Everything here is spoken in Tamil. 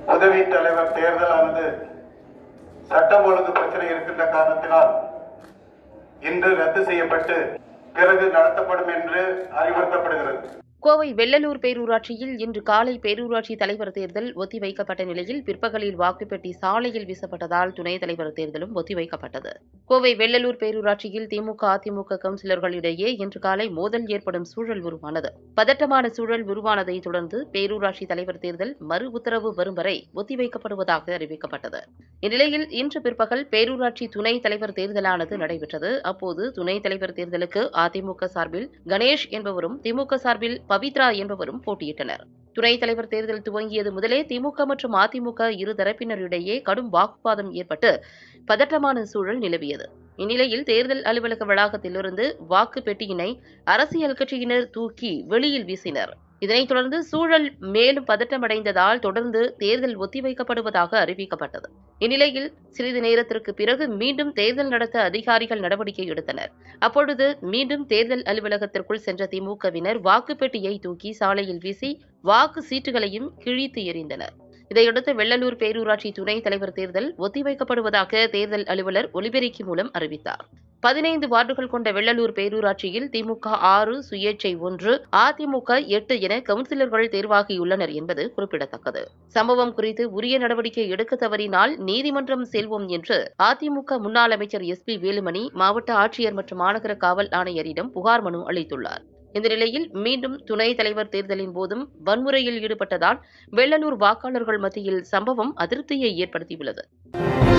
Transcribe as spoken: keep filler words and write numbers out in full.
உதவி தலைவர் தேர்தலானது சட்டம் ஒழுங்கு பிரச்சனை இருக்கின்ற காரணத்தினால் இன்று ரத்து செய்யப்பட்டு பிறகு நடத்தப்படும் என்று அறிவுறுத்தப்படுகிறது. கோவை வெள்ளலூர் பேரூராட்சியில் இன்று காலை பேரூராட்சி தலைவர் தேர்தல் ஒத்திவைக்கப்பட்ட நிலையில் பிற்பகலில் வாக்குப்பெட்டி சாலையில் வீசப்பட்டதால் துணைத் தலைவர் தேர்தலும் ஒத்திவைக்கப்பட்டது. கோவை வெள்ளலூர் பேரூராட்சியில் திமுக அதிமுக கவுன்சிலர்களிடையே இன்று காலை மோதல் ஏற்படும் சூழல் உருவானது. பதட்டமான சூழல் உருவானதை தொடர்ந்து பேரூராட்சி தலைவர் தேர்தல் மறு உத்தரவு வரும் வரை ஒத்திவைக்கப்படுவதாக அறிவிக்கப்பட்டது. இந்நிலையில் இன்று பிற்பகல் பேரூராட்சி துணைத் தலைவர் தேர்தலானது நடைபெற்றது. அப்போது துணைத் தலைவர் தேர்தலுக்கு அதிமுக சார்பில் கணேஷ் என்பவரும் திமுக சார்பில் பவித்ரா என்பவரும் போட்டியிட்டனர். துணைத் தலைவர் தேர்தல் துவங்கியது முதலே திமுக மற்றும் அதிமுக இரு தரப்பினரிடையே கடும் வாக்குவாதம் ஏற்பட்டு பதற்றமான சூழல் நிலவியது. இந்நிலையில் தேர்தல் அலுவலக வளாகத்திலிருந்து வாக்கு பெட்டியினை அரசியல் கட்சியினர் தூக்கி வெளியில் வீசினர். இதனைத் தொடர்ந்து சூழல் மேலும் பதற்றமடைந்ததால் தொடர்ந்து தேர்தல் ஒத்திவைக்கப்படுவதாக அறிவிக்கப்பட்டது. இந்நிலையில் சிறிது நேரத்திற்கு பிறகு மீண்டும் தேர்தல் நடத்த அதிகாரிகள் நடவடிக்கை எடுத்தனர். அப்பொழுது மீண்டும் தேர்தல் அலுவலகத்திற்குள் சென்ற திமுகவினர் வாக்குப்பெட்டியை தூக்கி சாலையில் வீசி வாக்கு சீட்டுகளையும் கிழித்து எறிந்தனர். இதையடுத்து வெள்ளலூர் பேரூராட்சி துணைத் தலைவர் தேர்தல் ஒத்திவைக்கப்படுவதாக தேர்தல் அலுவலர் ஒலிபெருக்கி மூலம் அறிவித்தார். பதினைந்து வார்டுகள் கொண்ட வெள்ளலூர் பேரூராட்சியில் திமுக ஆறு, சுயேட்சை ஒன்று, அதிமுக எட்டு என கவுன்சிலர்கள் தேர்வாகியுள்ளனர் என்பது குறிப்பிடத்தக்கது. சம்பவம் குறித்து உரிய நடவடிக்கை எடுக்க தவறினால் நீதிமன்றம் செல்வோம் என்று அதிமுக முன்னாள் அமைச்சர் எஸ் பி வேலுமணி மாவட்ட ஆட்சியர் மற்றும் மாநகர காவல் ஆணையரிடம் புகார் மனு அளித்துள்ளார். இந்த நிலையில் மீண்டும் துணைத் தலைவர் தேர்தலின் போதும் வன்முறையில் ஈடுபட்டதால் வெள்ளலூர் வாக்காளர்கள் மத்தியில் சம்பவம் அதிருப்தியை ஏற்படுத்தியுள்ளது.